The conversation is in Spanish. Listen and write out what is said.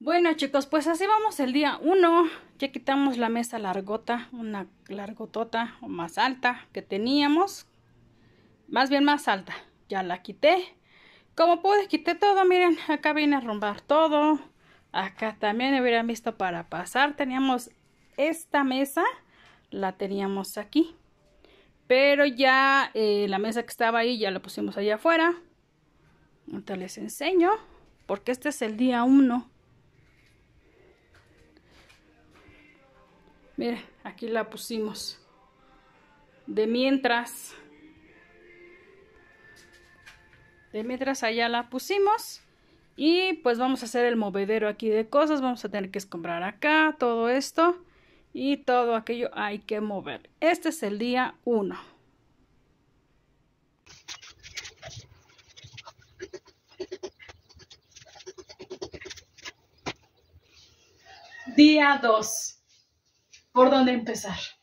Bueno, chicos, pues así vamos el día 1. Ya quitamos la mesa largota, una largotota o más alta que teníamos. Más bien más alta. Ya la quité. Como pude, quité todo. Miren, acá vine a arrumbar todo. Acá también hubieran visto para pasar. Teníamos esta mesa. La teníamos aquí. Pero ya la mesa que estaba ahí ya la pusimos allá afuera. Ahorita les enseño. Porque este es el día 1. Miren, aquí la pusimos. De mientras allá la pusimos. Y pues vamos a hacer el movedero aquí de cosas. Vamos a tener que escombrar acá todo esto. Y todo aquello hay que mover. Este es el día 1. Día 2. ¿Por dónde empezar?